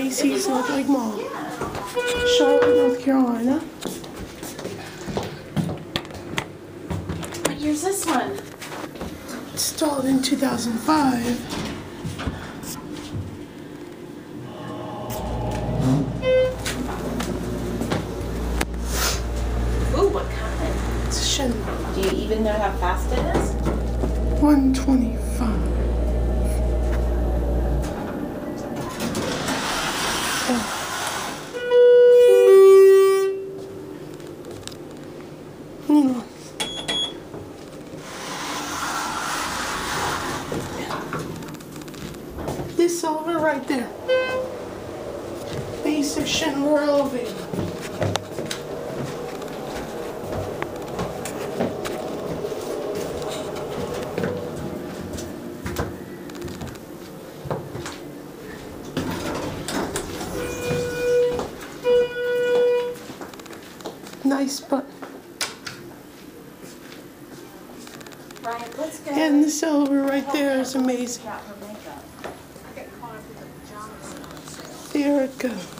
Macy's North Lake Mall, Charlotte, North Carolina. What year's this one? Installed in 2005. Ooh, what kind? It's a Shenmue. Do you even know how fast it is? 125. This over right there. Basic Shenmue elevator. Nice button. Ryan, let's go. And this elevator right there is amazing. Got her makeup. There it goes.